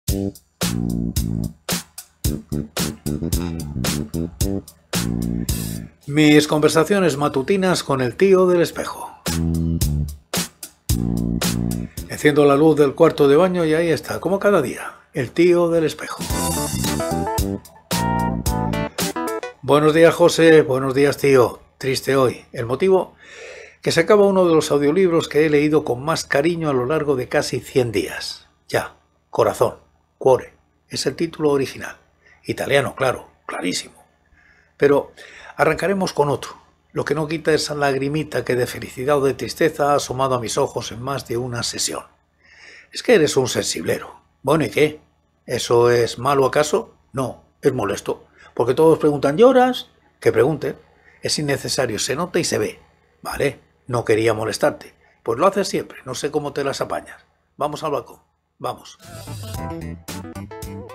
Mis conversaciones matutinas con el tío del espejo. Enciendo la luz del cuarto de baño y ahí está, como cada día, el tío del espejo. Buenos días, José. Buenos días, tío. Triste hoy. ¿El motivo? Que se acaba uno de los audiolibros que he leído con más cariño a lo largo de casi 100 días. Ya, Corazón, Cuore, es el título original. Italiano, claro, clarísimo. Pero arrancaremos con otro. Lo que no quita esa lagrimita que de felicidad o de tristeza ha asomado a mis ojos en más de una sesión. Es que eres un sensiblero. Bueno, ¿y qué? ¿Eso es malo acaso? No, es molesto. Porque todos preguntan, ¿lloras? Que pregunten. Es innecesario, se nota y se ve. Vale, no quería molestarte. Pues lo haces siempre, no sé cómo te las apañas. Vamos al balcón, vamos.